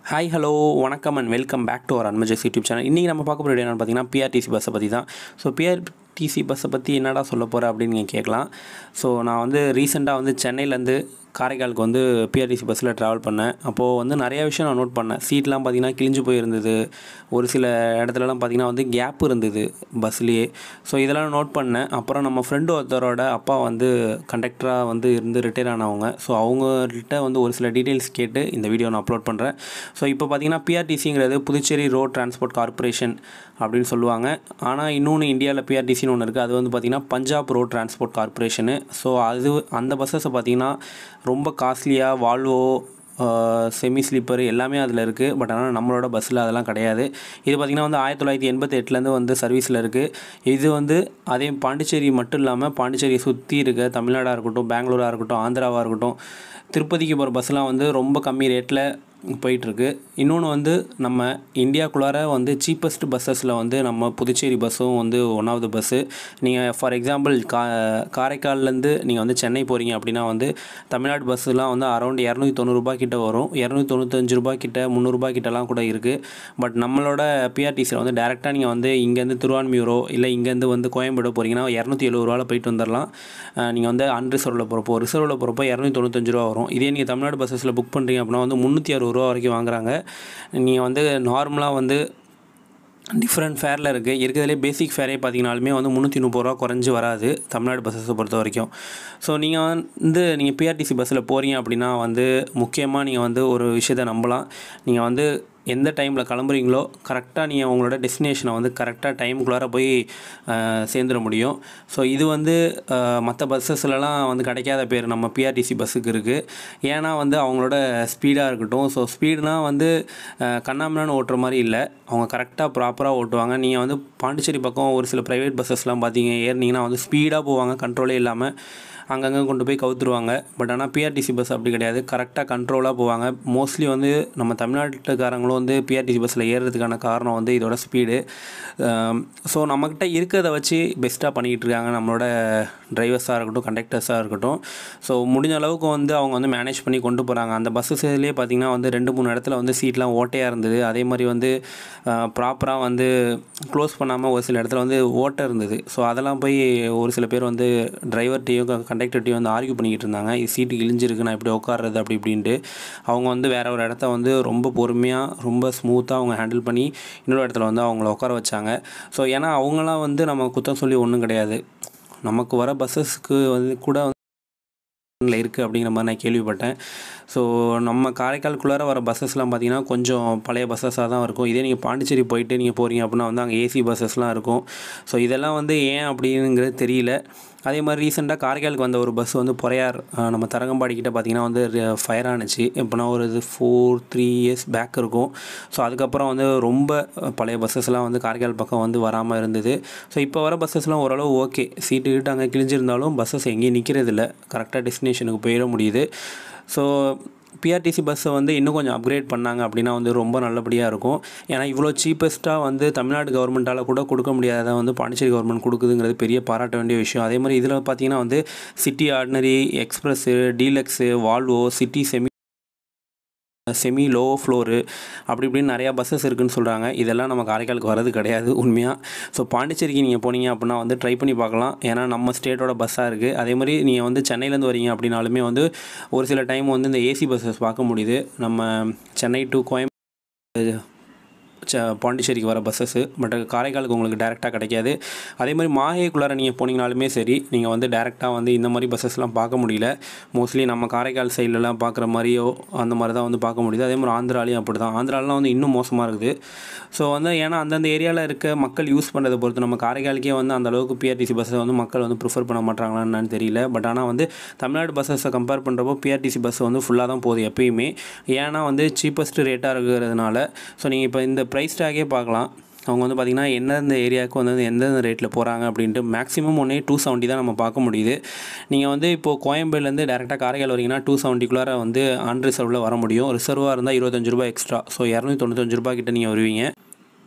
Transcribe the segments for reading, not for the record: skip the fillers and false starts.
Hi hello வணக்கம் and welcome back to our அன்மஜஸ் YouTube channel. இன்றைக்கி நம்ம பார்க்க போகிற என்னென்னு பார்த்தீங்கன்னா பிஆர்டிசி பஸ்ஸை பற்றி தான். ஸோ பிஆர்டிசி பஸ்ஸை பற்றி என்னடா சொல்ல போகிறேன் அப்படின்னு நீங்கள் கேட்கலாம். ஸோ நான் ரீசெண்டாக சென்னையிலேருந்து காரைக்காலுக்கு பிஆர்டிசி பஸ்ஸில் ட்ராவல் பண்ணேன். அப்போது நிறைய விஷயம் நான் நோட் பண்ணேன். சீட்லாம் பார்த்திங்கன்னா கிழிஞ்சு போயிருந்தது. ஒரு சில இடத்துலலாம் பார்த்திங்கன்னா கேப் இருந்தது பஸ்லேயே. ஸோ இதெல்லாம் நோட் பண்ணேன். அப்புறம் நம்ம ஃப்ரெண்டு ஒருத்தரோட அப்பா கண்டக்டராக இருந்து ரிட்டையர் ஆனவங்க. ஸோ அவங்கள்ட்ட ஒரு சில டீட்டெயில்ஸ் கேட்டு இந்த வீடியோ நான் அப்லோட் பண்ணுறேன். ஸோ இப்போ பார்த்திங்கன்னா பிஆர்டிசிங்கிறது புதுச்சேரி ரோட் டிரான்ஸ்போர்ட் கார்ப்பரேஷன் அப்படின்னு சொல்லுவாங்க. ஆனால் இன்னொன்று இந்தியாவில் பிஆர்டிசின்னு ஒன்று இருக்குது. அது பார்த்திங்கன்னா Punjab road transport corporation. So அந்த பஸ்ஸஸை பார்த்திங்கன்னா ரொம்ப காஸ்ட்லியாக வால்வோ செமி ஸ்லீப்பர் எல்லாமே அதில் இருக்குது. பட் ஆனால் நம்மளோட பஸ்ஸில் அதெல்லாம் கிடையாது. இது பார்த்திங்கன்னா 1988லேருந்து சர்வீஸில் இருக்குது. இது அதே பாண்டிச்சேரி மட்டும் இல்லாமல் பாண்டிச்சேரியை சுற்றி இருக்க தமிழ்நாடாக இருக்கட்டும், பெங்களூராக இருக்கட்டும், ஆந்திராவாக இருக்கட்டும், திருப்பதிக்கு போகிற பஸ்ஸெலாம் ரொம்ப கம்மி ரேட்டில் போயிட்டுருக்கு. இன்னொன்று நம்ம இந்தியாவுக்குள்ளார சீப்பஸ்ட் பஸ்ஸஸில் நம்ம புதுச்சேரி பஸ்ஸும் ஒன்றாவது பஸ்ஸு. நீங்கள் ஃபார் எக்ஸாம்பிள் காரைக்கால்லேருந்து நீங்கள் சென்னை போகிறீங்க அப்படின்னா தமிழ்நாடு பஸ்ஸுலாம் அரௌண்ட் 290 ரூபா கிட்ட வரும். 295 ரூபா கிட்ட, 300 ரூபா கிட்டலாம் கூட இருக்குது. பட் நம்மளோட பிஆர்டிசியில் டேரெக்டாக நீங்கள் இங்கேருந்து திருவான்மியூரோ இல்லை இங்கேருந்து கோயம்பேடு போகிறீங்கன்னா 270 ரூபாவில் போயிட்டு வந்துடலாம். நீங்கள் அன்ரிசர்வில் போகிறப்போ, ரிசர்வில் போகிறப்போ 295 ரூபா வரும். இதே நீங்கள் தமிழ்நாடு பஸ்ஸஸில் புக் பண்ணுறீங்க அப்படின்னா 360 ரூபா வரைக்கும் வாங்குறாங்க. நீங்கள் நார்மலாக டிஃப்ரெண்ட் ஃபேரில் இருக்குது. இருக்கிறதுலே பேசிக் ஃபேரே பார்த்தீங்கனாலுமே 330 ரூபா குறைஞ்சி வராது தமிழ்நாடு பஸ்ஸஸை பொறுத்த வரைக்கும். ஸோ நீங்கள் பிஆர்டிசி பஸ்ஸில் போகிறீங்க அப்படின்னா முக்கியமாக நீங்கள் ஒரு விஷயத்தை நம்பலாம். நீங்கள் எந்த டைமில் கிளம்புறீங்களோ கரெக்டாக நீங்கள் உங்களோட டெஸ்டினேஷனை கரெக்டாக டைமுக்குள்ளார போய் சேர்ந்துட முடியும். ஸோ இது மற்ற பஸ்ஸஸ்லலாம் கிடைக்காத பேர் நம்ம பிஆர்டிசி பஸ்ஸுக்கு இருக்குது. ஏன்னா அவங்களோட ஸ்பீடாக இருக்கட்டும். ஸோ ஸ்பீடுனால் கண்ணாமண்ணான்னு ஓட்டுற மாதிரி இல்லை, அவங்க கரெக்டாக ப்ராப்பராக ஓட்டுவாங்க. நீங்கள் பாண்டிச்சேரி பக்கம் ஒரு சில ப்ரைவேட் பஸ்ஸஸ்லாம் பார்த்தீங்க ஏறினீங்கன்னா ஸ்பீடாக போவாங்க, கண்ட்ரோலே இல்லாமல் அங்கங்கே கொண்டு போய் கவுத்துருவாங்க. பட் ஆனால் பிஆர்டிசி பஸ் அப்படி கிடையாது, கரெக்டாக கண்ட்ரோலாக போவாங்க. மோஸ்ட்லி நம்ம தமிழ்நாட்டுக்காரங்களும் பிஆர்டிசி பஸ்ஸில் ஏறுறதுக்கான காரணம் இதோட ஸ்பீடு. ஸோ நம்மக்கிட்ட இருக்கிறத வச்சு பெஸ்ட்டாக பண்ணிக்கிட்டு இருக்காங்க நம்மளோட டிரைவர்ஸாக இருக்கட்டும், கண்டக்டர்ஸாக இருக்கட்டும். ஸோ முடிஞ்ச அளவுக்கு அவங்க மேனேஜ் பண்ணி கொண்டு போகிறாங்க. அந்த பஸ்ஸஸ்லேயே பார்த்திங்கன்னா 2-3 இடத்துல சீட்லாம் ஓட்டையாக இருந்தது. அதே மாதிரி ப்ராப்பராக க்ளோஸ் பண்ணாமல் ஒரு சில இடத்துல ஓட்டை இருந்தது. ஸோ அதெல்லாம் போய் ஒரு சில பேர் டிரைவர்கிட்டையும் கண்டக்டர்கிட்டையும் ஆர்கியூ பண்ணிக்கிட்டு இருந்தாங்க. இது சீட்டு கிழிஞ்சிருக்கு, நான் இப்படி உட்கார்றது அப்படி இப்படின்ட்டு. அவங்க வேறு ஒரு இடத்த ரொம்ப பொறுமையாக ரொம்ப ஸ்மூத்தாக அவங்க ஹேண்டில் பண்ணி இன்னொரு இடத்துல அவங்கள உட்கார வச்சாங்க. ஸோ ஏன்னா அவங்களாம் நம்ம குத்தம் சொல்லி ஒன்றும் கிடையாது. நமக்கு வர பஸ்ஸஸ்க்கு கூட இருக்குது அப்படிங்கிற மாதிரி நான் கேள்விப்பட்டேன். ஸோ நம்ம காரைக்காலுக்குள்ளார வர பஸ்ஸஸ்லாம் பார்த்திங்கன்னா கொஞ்சம் பழைய பஸ்ஸஸாக தான் இருக்கும். இதே நீங்கள் பாண்டிச்சேரி போயிட்டு நீங்கள் போகிறீங்க அப்படின்னா அங்கே ஏசி பஸ்ஸஸ்லாம் இருக்கும். ஸோ இதெல்லாம் ஏன் அப்படிங்கிறது தெரியல. அதே மாதிரி ரீசெண்டாக காரைக்காலுக்கு வந்த ஒரு பஸ் பொறையார் நம்ம தரங்கம்பாடிக்கிட்ட பார்த்திங்கன்னா ஃபயர் ஆனிச்சு. எப்போனா ஒரு 4-3 இயர்ஸ் பேக் இருக்கும். ஸோ அதுக்கப்புறம் ரொம்ப பழைய பஸ்ஸஸ்லாம் காரைக்கால் பக்கம் வராமல் இருந்தது. ஸோ இப்போ வர பஸ்ஸஸ்லாம் ஓரளவு ஓகே, சீட்டு கிட்ட அங்கே கிழிஞ்சிருந்தாலும் பஸ்ஸஸ் எங்கேயும் நிற்கிறதில்ல, கரெக்டாக டெஸ்டினேஷனுக்கு போயிட முடியுது. ஸோ பிஆர்டிசி பஸ்ஸை இன்னும் கொஞ்சம் அப்கிரேட் பண்ணாங்க அப்படின்னா ரொம்ப நல்லபடியாக இருக்கும். ஏன்னா இவ்வளோ சீப்பஸ்ட்டாக தமிழ்நாடு கவர்மெண்ட்டால் கூட கொடுக்க முடியாத பாண்டிச்சேரி கவர்மெண்ட் கொடுக்குதுங்கிறது பெரிய பாராட்ட வேண்டிய விஷயம். அதே மாதிரி இதில் பார்த்திங்கன்னா city ordinary, express, deluxe, Volvo, city semi low floor அப்படி இப்படின்னு நிறையா பஸ்ஸஸ் இருக்குதுன்னு சொல்கிறாங்க. இதெல்லாம் நம்ம காரைக்காலுக்கு வரது கிடையாது உண்மையாக. ஸோ பாண்டிச்சேரிக்கு நீங்கள் போனீங்க அப்படின்னா ட்ரை பண்ணி பார்க்கலாம். ஏன்னா நம்ம ஸ்டேட்டோட பஸ்ஸாக இருக்குது. அதே மாதிரி நீங்கள் சென்னையிலேருந்து வரீங்க அப்படின்னாலுமே ஒரு சில டைம் இந்த ஏசி பஸ்ஸஸ் பார்க்க முடியுது. நம்ம சென்னை டு கோயம்பேடு பாண்டிச்சேரிக்கு வர பஸ்ஸஸ்ஸு. பட் காரைக்காலுக்கு உங்களுக்கு டேரெக்டாக கிடைக்காது. அதே மாதிரி மாஹேக்குள்ளார நீங்கள் போனீங்கனாலுமே சரி, நீங்கள் டேரெக்டாக இந்த மாதிரி பஸ்ஸஸ்லாம் பார்க்க முடியல. மோஸ்ட்லி நம்ம காரைக்கால் சைட்லலாம் பார்க்குற மாதிரியோ அந்த மாதிரி தான் பார்க்க முடியுது. அதே மாதிரி ஆந்திராலையும் அப்படி தான். ஆந்திராலாம் இன்னும் மோசமாக இருக்குது. ஸோ ஏன்னா அந்தந்த ஏரியாவில் இருக்க மக்கள் யூஸ் பண்ணுறதை பொறுத்து நம்ம காரைக்காலுக்கே அந்தளவுக்கு பிஆர்டிசி பஸ்ஸை மக்கள் ப்ரிஃபர் பண்ண மாட்டாங்களான்னு தெரியல. பட் ஆனால் தமிழ்நாடு பஸ்ஸஸை கம்பேர் பண்ணுறப்போ பிஆர்டிசி பஸ் ஃபுல்லாக தான் போகுது எப்பயுமே. ஏன்னா சீப்பஸ்ட் ரேட்டாக இருக்கிறதுனால. ஸோ நீங்கள் இப்போ இந்த ப்ரைஸ் டேக்கே பார்க்கலாம். அவங்க பார்த்திங்கன்னா எந்தெந்த ஏரியாவுக்கு எந்தெந்த ரேட்டில் போகிறாங்க அப்படின்ட்டு. மேக்ஸிமம் 270 தான் நம்ம பார்க்க முடியுது. நீங்கள் இப்போது கோயம்பேடுலேருந்து டேரெக்டாக காரைக்கால் வரீங்கன்னா 270குள்ளார அன்ரிசர்வில் வர முடியும். ரிசர்வாக இருந்தால் 25 ரூபா எக்ஸ்ட்ரா. ஸோ 295 ரூபா கிட்ட நீங்கள் வருவீங்க.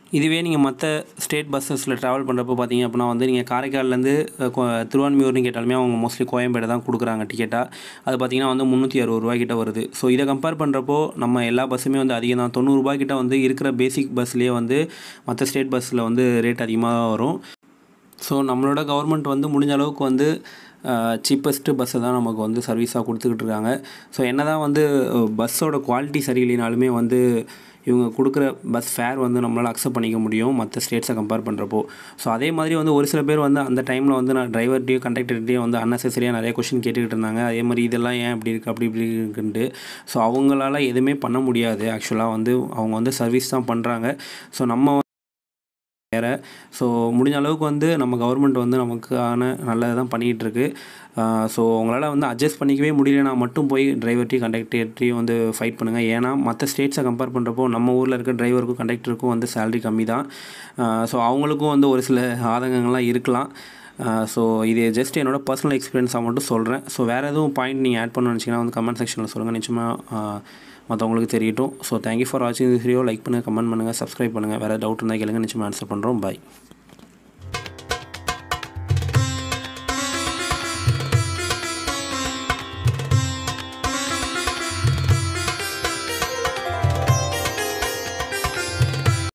இதுவே நீங்கள் மற்ற ஸ்டேட் பஸ்ஸஸில் ட்ராவல் பண்ணுறப்போ பார்த்தீங்க அப்படின்னா வந்து நீங்கள் காரைக்கால்லேருந்து திருவான்மியூர்னு கேட்டாலுமே அவங்க மோஸ்ட்லி கோயம்பேடு தான் கொடுக்குறாங்க டிக்கெட்டாக. அது பார்த்தீங்கன்னா வந்து 360 ரூபா கிட்ட வருது. ஸோ இதை கம்பேர் பண்ணுறப்போ நம்ம எல்லா பஸ்ஸுமே வந்து அதிகம் தான். 90 ரூபா கிட்ட வந்து இருக்கிற பேசிக் பஸ்லேயே வந்து மற்ற ஸ்டேட் பஸ்ஸில் வந்து ரேட் அதிகமாக வரும். ஸோ நம்மளோட கவர்மெண்ட் வந்து முடிஞ்ச அளவுக்கு வந்து சீப்பஸ்ட்டு பஸ்ஸை தான் நமக்கு வந்து சர்வீஸாக கொடுத்துக்கிட்டு இருக்காங்க. ஸோ என்ன தான் வந்து பஸ்ஸோட குவாலிட்டி சரியில்லைனாலுமே வந்து இவங்க கொடுக்குற பஸ் ஃபேர் வந்து நம்மளால் அக்செப்ட் பண்ணிக்க முடியும் மற்ற ஸ்டேட்ஸை கம்பேர் பண்ணுறப்போ. ஸோ அதே மாதிரி வந்து ஒரு சில பேர் வந்து அந்த டைமில் வந்து நான் டிரைவர்கிட்டையும் கண்டக்டர்கிட்டையும் வந்து அன்னெசரியாக நிறைய கொஷின் கேட்டுக்கிட்டு இருந்தாங்க. அதே மாதிரி இதெல்லாம் ஏன் இப்படி இருக்குது அப்படி இப்படி இருக்குன்ட்டு. ஸோ அவங்களால எதுவுமே பண்ண முடியாது. ஆக்சுவலாக வந்து அவங்க வந்து சர்வீஸ் தான் பண்ணுறாங்க. ஸோ நம்ம வேறு. ஸோ முடிஞ்ச அளவுக்கு வந்து நம்ம கவர்மெண்ட் வந்து நமக்கான நல்லது தான் பண்ணிகிட்ருக்கு. ஸோ உங்களால் வந்து அட்ஜஸ்ட் பண்ணிக்கவே முடியலனா மட்டும் போய் டிரைவர்ட்டையும் கண்டக்டர்ட்டையும் வந்து ஃபைட் பண்ணுங்கள். ஏன்னா மற்ற ஸ்டேட்ஸை கம்பேர் பண்ணுறப்போ நம்ம ஊரில் இருக்க டிரைவருக்கும் கண்டக்டருக்கும் வந்து சேலரி கம்மி தான். ஸோ அவங்களுக்கும் வந்து ஒரு சில ஆதங்கங்கள்லாம் இருக்கலாம். ஸோ இது ஜஸ்ட் என்னோடய பர்சனல் எக்ஸ்பீரியன்ஸாக மட்டும் சொல்கிறேன். ஸோ வேறு எதுவும் பாயிண்ட் நீங்கள் ஆட் பண்ணணும்னு நினச்சிங்கன்னா வந்து கமெண்ட் செக்ஷனில் சொல்லுங்கள். நிச்சயமாக மற்றவங்களுக்கு தெரியட்டும். ஸோ தேங்க்யூ ஃபார் வாட்சிங் திஸ் வீடியோ. லைக் பண்ணுங்கள், கமெண்ட் பண்ணுங்கள், சப்ஸ்கிரைப் பண்ணுங்கள். வேறு டவுட் இருந்தால் கேளுங்க, நிச்சயமாக ஆன்சர் பண்ணுறோம். பாய்.